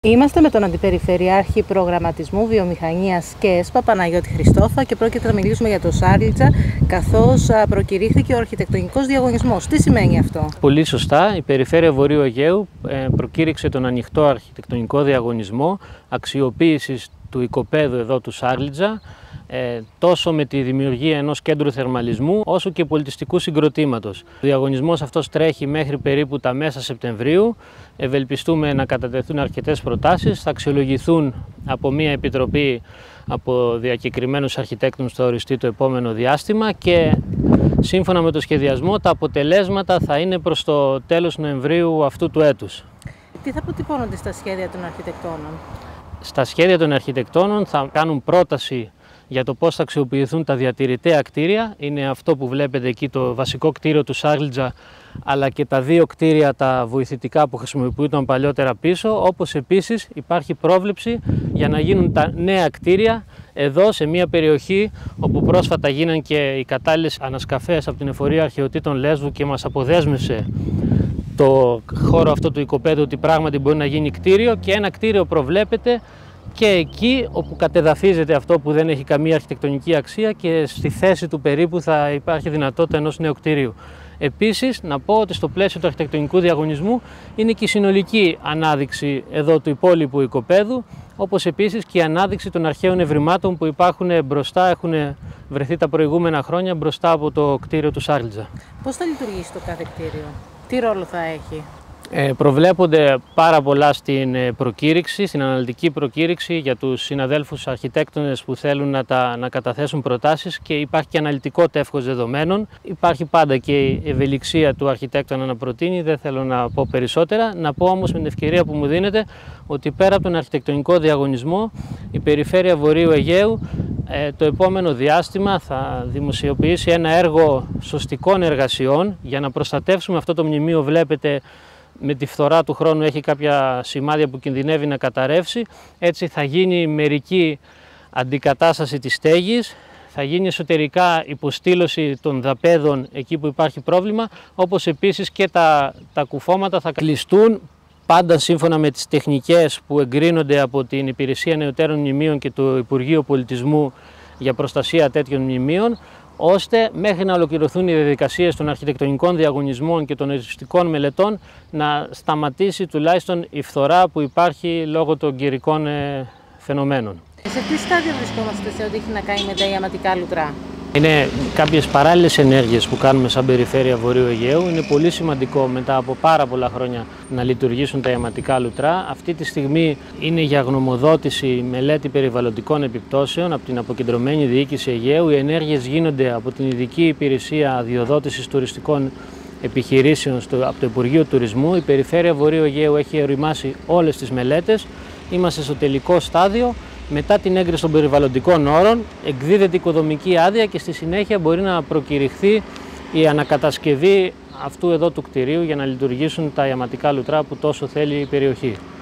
Είμαστε με τον Αντιπεριφερειάρχη Προγραμματισμού Βιομηχανίας και ΕΣΠΑ Παναγιώτη Χριστόφα και πρόκειται να μιλήσουμε για το Σάρλιτσα, καθώς προκηρύχθηκε ο αρχιτεκτονικός διαγωνισμός. Τι σημαίνει αυτό? Πολύ σωστά. Η Περιφέρεια Βορείου Αιγαίου προκήρυξε τον ανοιχτό αρχιτεκτονικό διαγωνισμό αξιοποίησης του οικοπαίδου εδώ του Σάρλιτσα, τόσο με τη δημιουργία ενός κέντρου θερμαλισμού όσο και πολιτιστικού συγκροτήματος. Ο διαγωνισμός αυτός τρέχει μέχρι περίπου τα μέσα Σεπτεμβρίου. Ευελπιστούμε να κατατεθούν αρκετές προτάσεις, θα αξιολογηθούν από μια επιτροπή από διακεκριμένους αρχιτέκτονες στο οριστεί το επόμενο διάστημα και σύμφωνα με το σχεδιασμό τα αποτελέσματα θα είναι προς το τέλος Νοεμβρίου αυτού του έτους. Τι θα αποτυπώνονται στα σχέδια των αρχιτεκτόνων? Στα σχέδια των αρχιτεκτόνων θα κάνουν πρόταση για το πώς θα αξιοποιηθούν τα διατηρητέα κτίρια. Είναι αυτό που βλέπετε εκεί, το βασικό κτίριο του Σάρλιτσα, αλλά και τα δύο κτίρια τα βοηθητικά που χρησιμοποιούνταν παλιότερα πίσω, όπως επίσης υπάρχει πρόβλεψη για να γίνουν τα νέα κτίρια εδώ σε μια περιοχή όπου πρόσφατα γίναν και οι κατάλληλες ανασκαφές από την Εφορία Αρχαιοτήτων Λέσβου και μας αποδέσμευσε το χώρο αυτό του οικοπαίδου ότι πράγματι μπορεί να γίνει κτίριο, και ένα κτίριο προβλέπεται και εκεί όπου κατεδαφίζεται αυτό που δεν έχει καμία αρχιτεκτονική αξία και στη θέση του περίπου θα υπάρχει δυνατότητα ενός νέου κτίριου. Επίσης, να πω ότι στο πλαίσιο του αρχιτεκτονικού διαγωνισμού είναι και η συνολική ανάδειξη εδώ του υπόλοιπου οικοπαίδου, όπως επίσης και η ανάδειξη των αρχαίων ευρημάτων που υπάρχουν μπροστά, έχουν βρεθεί τα προηγούμενα χρόνια μπροστά από το κτίριο του Σάρλιτσα. Πώς θα λειτουργήσει το κάθε κτίριο? Τι ρόλο θα έχει? Προβλέπονται πάρα πολλά στην προκήρυξη, στην αναλυτική προκήρυξη για τους συναδέλφους αρχιτέκτονες που θέλουν να καταθέσουν προτάσεις, και υπάρχει και αναλυτικό τεύχος δεδομένων. Υπάρχει πάντα και η ευελιξία του αρχιτέκτονα να προτείνει, δεν θέλω να πω περισσότερα. Να πω όμως με την ευκαιρία που μου δίνεται ότι πέρα από τον αρχιτεκτονικό διαγωνισμό η Περιφέρεια Βορείου Αιγαίου το επόμενο διάστημα θα δημοσιοποιήσει ένα έργο σωστικών εργασιών για να προστατεύσουμε αυτό το μνημείο. Βλέπετε, με τη φθορά του χρόνου έχει κάποια σημάδια που κινδυνεύει να καταρρεύσει. Έτσι θα γίνει μερική αντικατάσταση της στέγης, θα γίνει εσωτερικά υποστήλωση των δαπέδων εκεί που υπάρχει πρόβλημα, όπως επίσης και τα κουφώματα θα κλειστούν πάντα σύμφωνα με τις τεχνικές που εγκρίνονται από την Υπηρεσία Νεωτέρων Μνημείων και το Υπουργείο Πολιτισμού για προστασία τέτοιων μνημείων, ώστε μέχρι να ολοκληρωθούν οι διαδικασίες των αρχιτεκτονικών διαγωνισμών και των οριστικών μελετών να σταματήσει τουλάχιστον η φθορά που υπάρχει λόγω των καιρικών φαινομένων. Σε τι στάδιο βρισκόμαστε σε ό,τι έχει να κάνει με τα ιαματικά λουτρά? Είναι κάποιες παράλληλες ενέργειες που κάνουμε σαν Περιφέρεια Βορείου Αιγαίου. Είναι πολύ σημαντικό μετά από πάρα πολλά χρόνια να λειτουργήσουν τα ιαματικά λουτρά. Αυτή τη στιγμή είναι για γνωμοδότηση μελέτη περιβαλλοντικών επιπτώσεων από την Αποκεντρωμένη Διοίκηση Αιγαίου. Οι ενέργειες γίνονται από την Ειδική Υπηρεσία Αδειοδότησης Τουριστικών Επιχειρήσεων από το Υπουργείο Τουρισμού. Η Περιφέρεια Βορείου Αιγαίου έχει οριμάσει όλες τις μελέτες. Είμαστε στο τελικό στάδιο. Μετά την έγκριση των περιβαλλοντικών όρων εκδίδεται οικοδομική άδεια και στη συνέχεια μπορεί να προκηρυχθεί η ανακατασκευή αυτού εδώ του κτηρίου για να λειτουργήσουν τα ιαματικά λουτρά που τόσο θέλει η περιοχή.